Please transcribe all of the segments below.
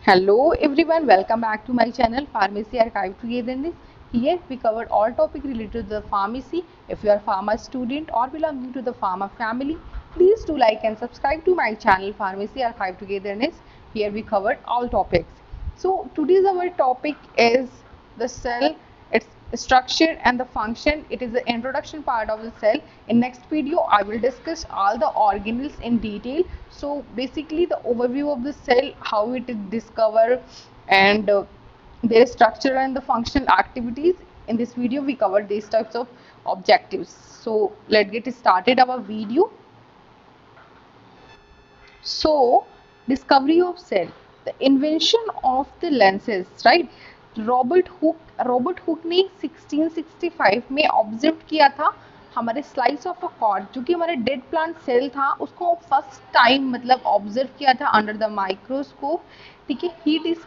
Hello everyone, welcome back to my channel Pharmacy Archive Togetherness. Here we covered all topics related to the pharmacy. If you are a pharma student or belonging to the pharma family, please do like and subscribe to my channel Pharmacy Archive Togetherness. Here we covered all topics. So today's our topic is the cell, its structure and the function. It is the introduction part of the cell. In next video I will discuss all the organelles in detail. So basically the overview of the cell, how it is discovered, and their structure and the functional activities. In this video we covered these types of objectives. So let's get started our video. So, discovery of cell, the invention of the lenses, right? Robert Hooke ने 1665 में observe किया था हमारे slice of a cord, जो कि हमारे dead plant cell था, उसको फर्स्ट टाइम मतलब ऑब्जर्व किया था अंडर द माइक्रोस्कोप. ठीक है.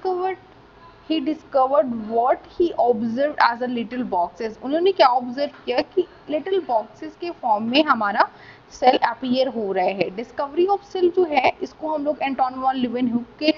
He discovered what he observe as a little boxes. उन्होंने क्या ऑब्जर्व किया कि लिटिल बॉक्सेस के फॉर्म में हमारा सेल अपीयर हो रहे हैं. डिस्कवरी ऑफ सेल जो है, इसको हम लोग एंटोन वॉन लीeuwenhoek के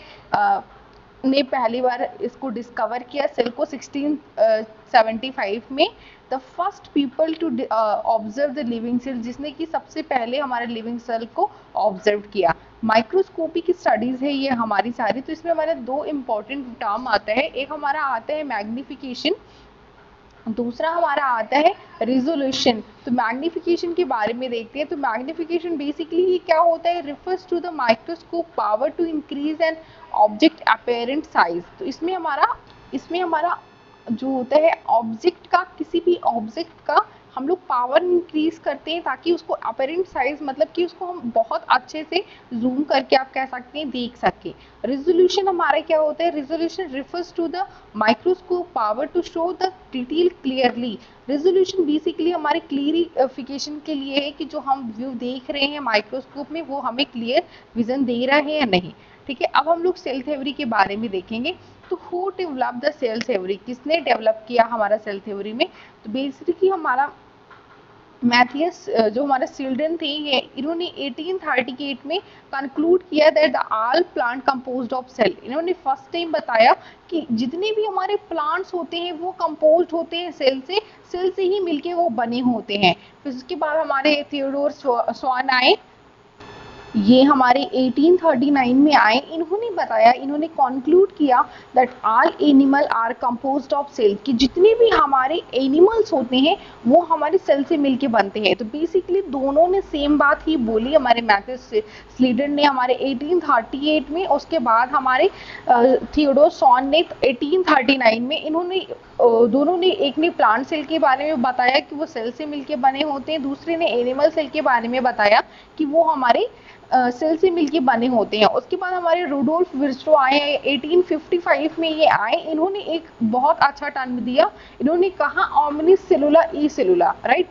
ने पहली बार इसको डिस्कवर किया सेल को 1675 में. The first people to observe the living cell, जिसने कि सबसे पहले हमारे लिविंग सेल को ऑब्जर्व किया. माइक्रोस्कोपी की स्टडीज है ये हमारी सारी. तो इसमें हमारे दो इंपॉर्टेंट टर्म आता है. एक हमारा आता है मैग्निफिकेशन, दूसरा हमारा आता है रिजोल्यूशन. तो मैग्निफिकेशन के बारे में देखते हैं. तो मैग्निफिकेशन बेसिकली क्या होता है, refers to the microscope power to increase an object apparent size. तो इसमें हमारा जो होता है ऑब्जेक्ट का, किसी भी ऑब्जेक्ट का हम लोग पावर इंक्रीज करते हैं ताकि उसको अपीयरेंट साइज, मतलब कि उसको हम बहुत अच्छे से जूम करके आप कह सकते हैं देख सके. रिजोल्यूशन हमारा क्या होता है, resolution refers to the microscope power to show the detail clearly. Resolution basically हमारे क्लियरिफिकेशन के लिए है कि जो हम व्यू देख रहे हैं माइक्रोस्कोप में वो हमें क्लियर विजन दे रहा है या नहीं. ठीक है. अब हम लोग सेल थ्योरी के बारे में देखेंगे. तो who develop the cell theory, किसने डेवलप किया हमारा सेल थ्योरी में. तो बेसिकली हमारा मैथियस जो हमारे चिल्ड्रन थे, ये इन्होंने 1838 में कंक्लूड किया that the all plant composed of cell. इन्होंने फर्स्ट टाइम बताया कि जितने भी हमारे प्लांट्स होते हैं वो कंपोज्ड होते हैं सेल से ही मिलके वो बने होते हैं. फिर उसके बाद हमारे थियोडोर स्वान आए, ये हमारे 1839 में आए. इन्होंने बताया, इन्होंने कंक्लूड किया that all animal are composed of cell, कि जितने भी हमारे एनिमल्स होते हैं वो हमारे सेल से मिलके बनते हैं. तो बेसिकली दोनों ने सेम बात ही बोली. हमारे मैथियस स्लीडर ने हमारे 1838 में, उसके बाद हमारे थियोडोर सॉन ने 1839 में. इन्होंने दोनों ने, एक ने प्लांट सेल के बारे में बताया कि वो सेल से मिलके बने होते हैं, दूसरे ने एनिमल सेल के बारे में बताया कि वो हमारे सेल से मिलके बने होते हैं. उसके बाद हमारे रूडोल्फ विर्स्ट्रो आए हैं 1855 में. ये आए, इन्होंने एक बहुत अच्छा टर्म दिया. इन्होंने कहा ऑमनिस सेलुला ई सेलुला, राइट.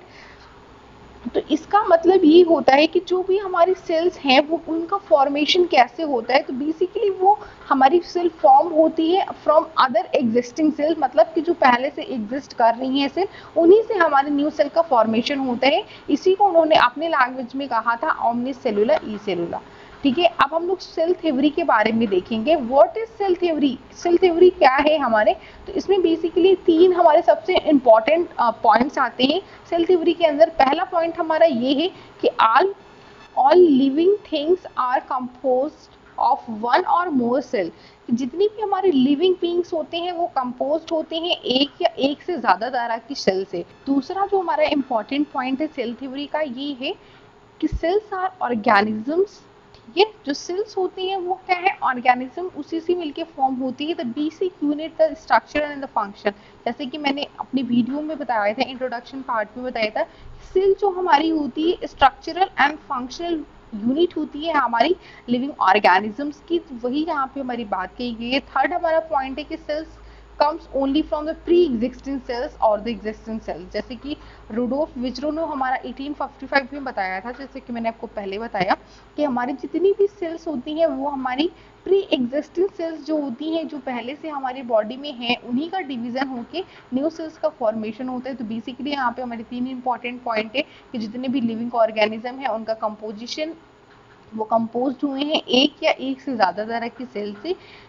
तो इसका मतलब ये होता है कि जो भी हमारी सेल्स हैं वो उनका फॉर्मेशन कैसे होता है. तो बेसिकली वो हमारी सेल फॉर्म होती है फ्रॉम अदर एग्जिस्टिंग सेल, मतलब कि जो पहले से एग्जिस्ट कर रही हैं सेल, उन्हीं से हमारे न्यू सेल का फॉर्मेशन होता है. इसी को उन्होंने अपने लैंग्वेज में कहा था ऑमनिस सेलुला ई सेलुला. ठीक है. अब हम लोग सेल थ्योरी के बारे में देखेंगे. What is cell theory, cell theory क्या है हमारे. तो इसमें बेसिकली तीन हमारे सबसे इंपॉर्टेंट पॉइंट्स आते हैं सेल थ्योरी के अंदर. पहला पॉइंट हमारा ये है कि all living things are composed of one और मोर सेल. जितनी भी हमारे लिविंग बीइंग्स होते हैं वो कंपोज्ड होते हैं एक या एक से ज्यादा तरह की सेल से. दूसरा जो हमारा इंपॉर्टेंट पॉइंट है सेल थ्योरी का, ये है कि सेल्स आर ऑर्गेनिजम्स. ये जो सेल्स होती हैं वो क्या है, ऑर्गेनिज्म, उसी से मिलके फॉर्म होती है. The basic unit, the structure and the function. जैसे कि मैंने अपने वीडियो में बताया था, इंट्रोडक्शन पार्ट में बताया था, सेल जो हमारी होती है स्ट्रक्चरल एंड फंक्शनल यूनिट होती है हमारी लिविंग ऑर्गेनिजम्स की. वही यहाँ पे हमारी बात कही गई है. थर्ड हमारा पॉइंट है कि cells comes only from the pre-existing cells or the existing cells. जैसे कि रूडोल्फ विर्स्ट्रो ने हमारा 1855 में बताया था, जैसे कि मैंने आपको पहले बताया कि हमारी जितनी भी सेल्स होती हैं वो हमारी प्री एग्जिस्टिंग सेल्स जो होती हैं, जो पहले से हमारी बॉडी में है, उन्हीं का डिवीजन होके न्यू सेल्स का फॉर्मेशन होता है. तो बेसिकली यहाँ पे हमारे तीन इंपॉर्टेंट पॉइंट है कि जितने भी लिविंग ऑर्गेनिज्म है उनका कंपोजिशन, वो कंपोज्ड हुए हैं एक या एक से ज़्यादा तरह की सेल से.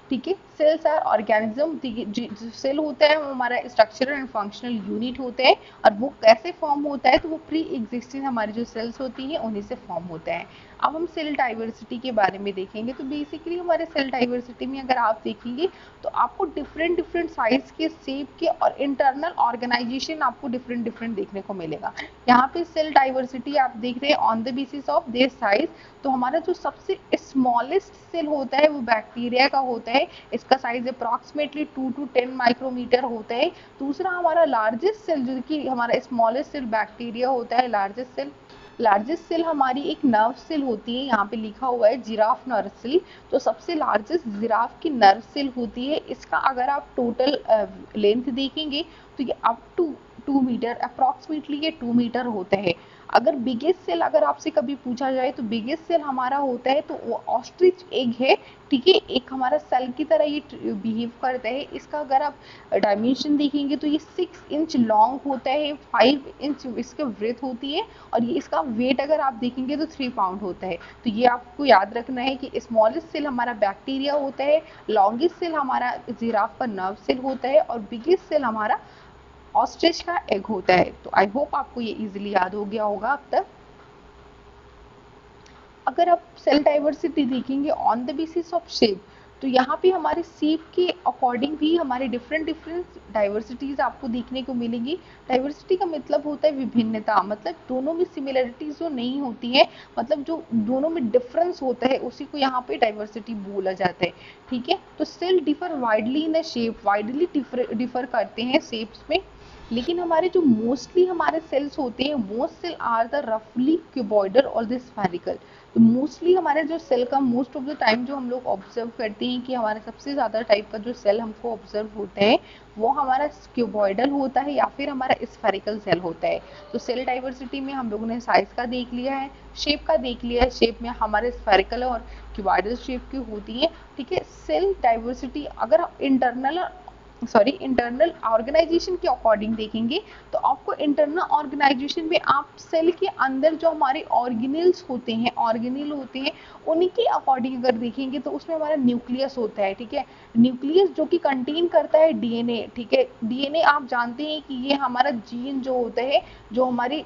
ठीक है। सेल्स आर ऑर्गेनिज्म, जो सेल होता है वो हमारा स्ट्रक्चरल एंड फंक्शनल यूनिट होता है, और वो कैसे फॉर्म होता है, तो वो प्री एग्जिस्टिंग हमारी जो सेल्स होती हैं उन्हीं से फॉर्म होता है। अब हम सेल डाइवर्सिटी के बारे में देखेंगे। तो बेसिकली हमारे सेल डाइवर्सिटी में अगर आप देखेंगे तो आपको डिफरेंट डिफरेंट साइज के, शेप के और इंटरनल ऑर्गेनाइजेशन आपको डिफरेंट डिफरेंट देखने को मिलेगा। यहाँ पे सेल डाइवर्सिटी आप देख रहे हैं on the basis of their size. तो हमारा जो सबसे स्मॉलेस्ट सेल होता है वो बैक्टीरिया का होता है, इसका साइज अप्रॉक्सीमेटली 2 to 10 माइक्रोमीटर होता है। दूसरा हमारा लार्जेस्ट सेल, जो कि हमारा स्मॉलेस्ट सेल बैक्टीरिया होता है, लार्जेस्ट सेल हमारी एक नर्व सेल होती है, यहाँ पे लिखा हुआ है जिराफ नर्व सेल। तो सबसे लार्जेस्ट जिराफ की नर्व सेल होती है। इसका अगर आप टोटल लेंथ देखेंगे तो ये अप टू 2 मीटर, अप्रॉक्सीमेटली ये 2 मीटर होता है। अगर बिगेस्ट सेल अगर आपसे कभी पूछा जाए तो बिगेस्ट सेल हमारा होता है तो वो ऑस्ट्रिच एग है, ठीक है। एक हमारा सेल की तरह ये बिहेव करता है। इसका अगर आप डायमेंशन देखेंगे तो ये 6 इंच लॉन्ग होता है, 5 इंच इसकी ब्रेथ होती है, और ये इसका वेट अगर आप देखेंगे तो 3 पाउंड होता है। तो ये आपको याद रखना है कि स्मॉलेस्ट सेल हमारा बैक्टीरिया होता है, लॉन्गेस्ट सेल हमारा जिराफ का नर्व सेल होता है, और बिगेस्ट सेल हमारा ऑस्ट्रिच का एग होता है। तो आई होप आपको ये इजीली याद हो गया होगा अब तक। अगर आप सेल डाइवर्सिटी देखेंगे on the basis of shape, तो यहाँ पे हमारे शेप के अकॉर्डिंग भी हमारे डिफरेंट डिफरेंट डाइवर्सिटीज आपको देखने को मिलेंगी। डाइवर्सिटी का मतलब होता है विभिन्नता, मतलब दोनों में सिमिलरिटीज जो नहीं होती है, मतलब जो दोनों में डिफरेंस होता है उसी को यहाँ पे डाइवर्सिटी बोला जाता है, ठीक है। तो cell differ widely in a shape, widely differ करते हैं शेप्स में, लेकिन हमारे जो मोस्टली हमारे सेल्स होते हैं, मोस्ट सेल आर द रफली क्यूबॉइडल और द स्फेरिकल। तो मोस्टली हमारे जो सेल का मोस्ट ऑफ द टाइम जो हम लोग ऑब्जर्व करते हैं कि हमारे सबसे ज़्यादा टाइप का जो सेल हमको ऑब्जर्व होता है वो हमारा क्यूबॉइडल होता है या फिर हमारा स्फेरिकल सेल होता है। तो सेल डाइवर्सिटी में हम लोगों ने साइज का देख लिया है, शेप का देख लिया है, शेप में हमारे स्फेरिकल और क्यूबॉइडल शेप की होती है, ठीक है। सेल डाइवर्सिटी अगर इंटरनल ऑर्गेनाइजेशन के अकॉर्डिंग देखेंगे तो आपको इंटरनल ऑर्गेनाइजेशन में आप सेल के अंदर जो हमारे ऑर्गेनेल होते हैं उन्हीं के अकॉर्डिंग अगर देखेंगे तो उसमें हमारा न्यूक्लियस होता है, ठीक है। न्यूक्लियस जो कि कंटेन करता है डीएनए, ठीक है। डीएनए आप जानते हैं कि ये हमारा जीन जो होता है, जो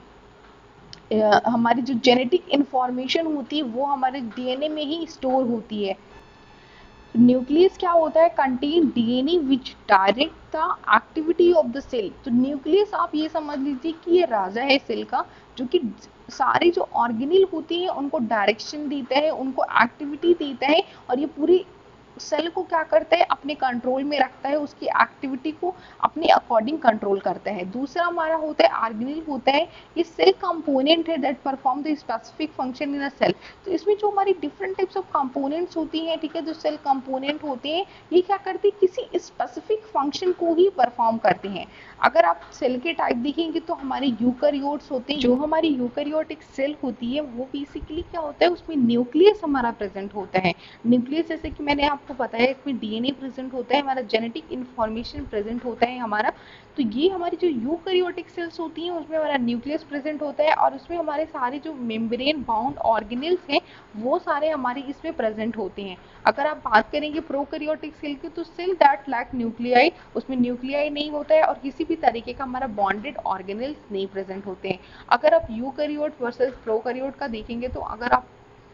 हमारी जो जेनेटिक इंफॉर्मेशन होती है वो हमारे डीएनए में ही स्टोर होती है। न्यूक्लियस क्या होता है, contain DNA which direct the activity of the cell. तो न्यूक्लियस आप ये समझ लीजिए कि ये राजा है सेल का, जो कि सारे जो ऑर्गेनेल होती है उनको डायरेक्शन देता है, उनको एक्टिविटी देता है, और ये पूरी सेल को क्या करता है, अपने कंट्रोल में रखता है, उसकी एक्टिविटी को अपने अकॉर्डिंग कंट्रोल करता है। दूसरा हमारा होता है ऑर्गेनेल होता है, ये सेल कंपोनेंट है that perform the specific function in a cell. तो इसमें जो हमारी डिफरेंट टाइप्स ऑफ कंपोनेंट्स होती हैं, ठीक है, जो सेल कंपोनेंट होते हैं ये क्या करते हैं, किसी स्पेसिफिक फंक्शन को ही परफॉर्म करते हैं। अगर आप सेल के टाइप देखेंगे तो हमारे यूकैरियोट्स होते हैं, जो हमारी यूकैरियोटिक सेल होती है वो बेसिकली क्या होता है, उसमें न्यूक्लियस हमारा प्रेजेंट होता है। न्यूक्लियस जैसे कि मैंने आपको बताया इसमें डीएनए प्रेजेंट होता है, हमारा जेनेटिक इंफॉर्मेशन प्रेजेंट होता है हमारा। तो ये हमारी जो यूकैरियोटिक सेल्स होती हैं उसमें हमारा न्यूक्लियस प्रेजेंट होता है, और उसमें हमारे सारे जो मेम्ब्रेन बाउंड ऑर्गेनेल्स हैं वो सारे हमारे इसमें प्रेजेंट होते हैं। अगर आप बात करेंगे प्रोकैरियोटिक सेल की, तो सेल दैट लैक न्यूक्लियाई, उसमें न्यूक्लियाई नहीं होता है और किसी भी तरीके का हमारा बॉन्डेड ऑर्गेनेल्स नहीं प्रेजेंट होते हैं। अगर आप यूकैरियोट वर्सेस प्रोकैरियोट का देखेंगे तो अगर आप,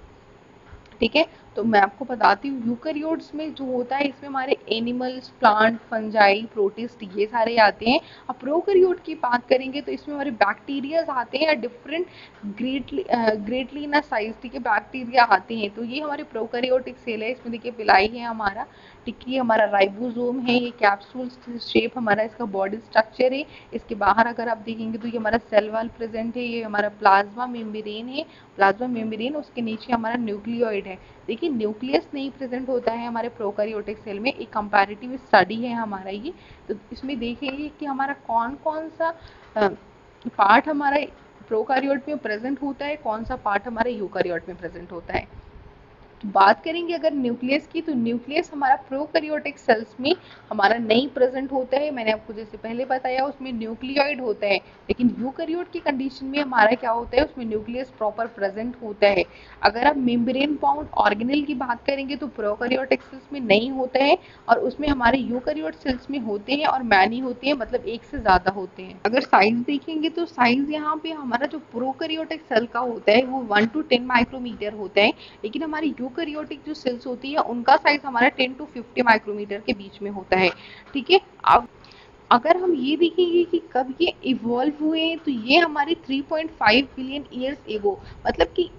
ठीक है, तो मैं आपको बताती हूँ यूकैरियोट्स में जो होता है इसमें हमारे एनिमल्स, प्लांट, फंजाई, प्रोटिस्ट ये सारे आते हैं। अब प्रोकैरियोट की बात करेंगे तो इसमें हमारे बैक्टीरिया आते हैं, डिफरेंट ग्रेटली इन साइज, ठीक है, बैक्टीरिया आते हैं। तो ये हमारे प्रोकैरियोटिक सेल है। इसमें देखिए पिलाई है हमारा, टिक्की हमारा राइबोसोम है, ये कैप्सूल शेप हमारा इसका बॉडी स्ट्रक्चर है। इसके बाहर अगर आप देखेंगे तो ये हमारा सेल वॉल प्रेजेंट है, ये हमारा प्लाज्मा मेम्ब्रेन है, प्लाज्मा मेम्ब्रेन, उसके नीचे हमारा न्यूक्लियोइड है। देखिए न्यूक्लियस नहीं प्रेजेंट होता है हमारे प्रोकैरियोटिक सेल में, एक कंपैरेटिव स्टडी है हमारा ये। तो इसमें देखेंगे कि हमारा कौन कौन सा पार्ट हमारा प्रोकैरियोट में प्रेजेंट होता है, कौन सा पार्ट हमारे यूकैरियोट में प्रेजेंट होता है। तो बात करेंगे अगर न्यूक्लियस की, तो न्यूक्लियस हमारा प्रोकैरियोटिक सेल्स में हमारा नहीं प्रेजेंट होता है। मैंने आपको जैसे पहले बताया उसमें न्यूक्लियोइड होता है, लेकिन यूकैरियोट की कंडीशन में हमारा क्या होता है, उसमें न्यूक्लियस प्रॉपर प्रेजेंट होता है। अगर आप मेम्ब्रेन बाउंड ऑर्गेनेल की बात करेंगे तो प्रोकैरियोटिक सेल्स में नहीं होता है, और उसमें हमारे यूकैरियोट सेल्स में होते हैं और मैनी होते हैं, मतलब एक से ज्यादा होते हैं। अगर साइज देखेंगे तो साइज यहाँ पे हमारा जो प्रोकैरियोटिक सेल का होता है वो 1 to 10 माइक्रोमीटर होता है, लेकिन हमारी यूकैरियोटिक जो सेल्स होती है उनका साइज हमारा 10 to 50 माइक्रोमीटर के बीच में होता है। ठीक है, अब अगर हम ये देखेंगे कि कब ये इवॉल्व हुए हैं, तो ये हमारे 3.5 बिलियन ईयर्स एगो, मतलब कि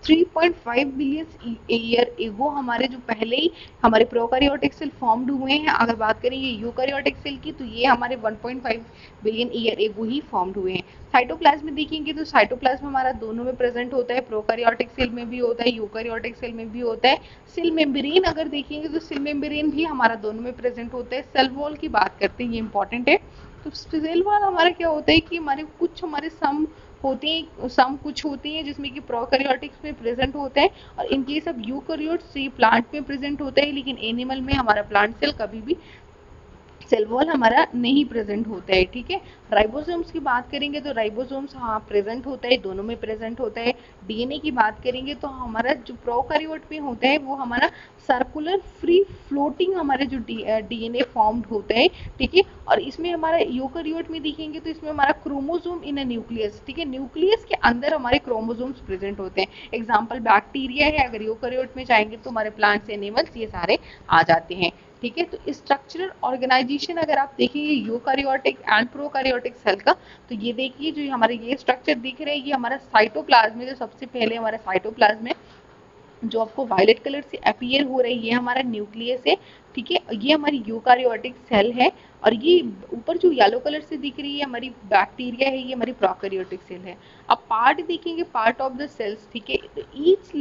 3.5 बिलियन ईयर एगो हमारे जो पहले ही हमारे प्रोकैरियोटिक सेल फॉर्म्ड हुए हैं। अगर बात करें ये यूकैरियोटिक सेल की, तो ये हमारे 1.5 बिलियन ईयर एगो ही फॉर्म्ड हुए हैं। साइटोप्लाज्म में देखेंगे तो साइटोप्लाज्म हमारा दोनों में प्रेजेंट होता है, प्रोकैरियोटिक सेल में भी होता है, यूकैरियोटिक सेल में भी होता है। सेल मेम्ब्रेन अगर देखेंगे तो सेल मेम्ब्रेन भी हमारा दोनों में प्रेजेंट होता है। सेल वॉल की बात करते हैं, ये इंपॉर्टेंट है। तो सेल वॉल हमारा क्या होता है कि हमारे सम होते हैं, सम कुछ होते हैं जिसमें कि प्रोकैरियोटिक्स में प्रेजेंट होता है, और इन केस ऑफ यूकैरियोट्स ये प्लांट में प्रेजेंट होता है, लेकिन एनिमल में हमारा प्लांट सेल कभी भी सेल वॉल हमारा नहीं प्रेजेंट होता है। ठीक है, राइबोसोम्स की बात करेंगे तो राइबोसोम्स हाँ प्रेजेंट होता है, दोनों में प्रेजेंट होता है। डीएनए की बात करेंगे तो हमारा जो प्रोकैरियोट में होता है वो हमारा सर्कुलर फ्री फ्लोटिंग हमारे जो डीएनए फॉर्म्ड होता है। ठीक है, और इसमें हमारा यूकैरियोट में देखेंगे तो इसमें हमारा क्रोमोसोम इन अ न्यूक्लियस, ठीक है, न्यूक्लियस के अंदर हमारे क्रोमोसोम्स प्रेजेंट होते हैं। एग्जाम्पल बैक्टीरिया है, अगर यूकैरियोट में जाएंगे तो हमारे प्लांट्स एनिमल्स ये सारे आ जाते हैं। ठीक है, तो स्ट्रक्चरल ऑर्गेनाइजेशन अगर आप देखेंगे यूकैरियोटिक एंड प्रोकैरियोटिक सेल का, तो ये देखिए जो हमारे ये स्ट्रक्चर दिख रहा है ये हमारा साइटोप्लाज्म है। जो सबसे पहले हमारा साइटोप्लाज्म है जो आपको वायलेट कलर से अपीयर हो रही है, ये हमारा न्यूक्लियस है। ठीक है, ये हमारी यूकैरियोटिक सेल है, और ये ऊपर जो येलो कलर से दिख रही है हमारी बैक्टीरिया है, ये हमारी प्रोकैरियोटिक सेल है। अब पार्ट देखेंगे, पार्ट ऑफ द सेल्स। ठीक है, each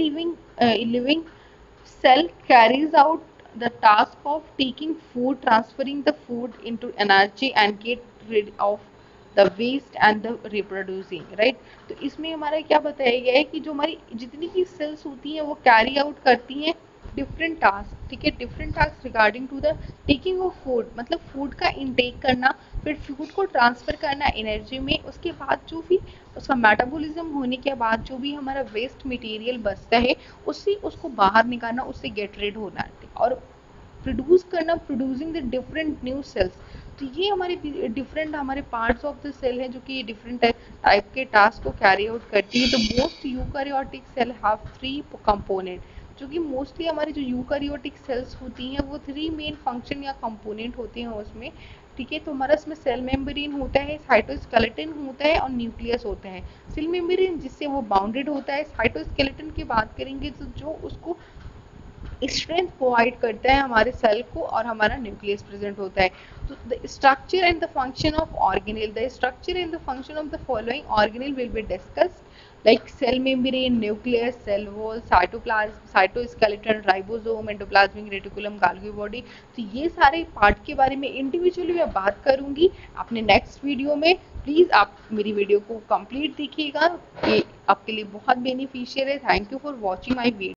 living cell carries out the task of taking food, transferring the food into energy and get rid of the waste and the reproducing, right? तो इसमें हमारा क्या बताया गया है कि जो हमारी जितनी भी सेल्स होती हैं वो कैरी आउट करती हैं डिफरेंट टास्क। ठीक है, different task regarding to the taking of food, मतलब फूड का इनटेक करना, फिर फूड को ट्रांसफर करना एनर्जी में, उसके बाद जो भी उसका मेटाबॉलिज्म होने के बाद जो भी हमारा वेस्ट मटेरियल बचता है उससे उसको बाहर निकालना, उससे गेट रेड होना, और प्रोड्यूस करना, producing the different new cells. तो ये हमारे डिफरेंट हमारे पार्ट्स ऑफ द सेल हैं जो कि डिफरेंट टाइप के टास्क को कैरी आउट करती है। तो most eukaryotic cell have 3 component, जो कि मोस्टली हमारी जो यूकैरियोटिक सेल्स होती हैं वो 3 मेन फंक्शन या कंपोनेंट होते हैं उसमें। ठीक है, तो हमारा इसमें सेल मेम्ब्रेन होता है, साइटोस्केलेटन होता है और न्यूक्लियस होता है। सेल मेम्ब्रेन जिससे वो बाउंडेड होता है, साइटोस्केलेटन की बात करेंगे तो जो उसको स्ट्रेंथ प्रोवाइड करता है हमारे सेल को, और हमारा न्यूक्लियस प्रेजेंट होता है। तो the structure and the function of organelle, the structure and the function of the following organelle will be discussed, like cell membrane, nucleus, cell wall, cytoplasm, cytoskeleton, ribosome, endoplasmic reticulum, Golgi body। तो ये सारे part के बारे में individually मैं बात करूंगी अपने नेक्स्ट वीडियो में। प्लीज आप मेरी वीडियो को कंप्लीट देखिएगा, ये आपके लिए बहुत बेनिफिशियल है। Thank you for watching my video.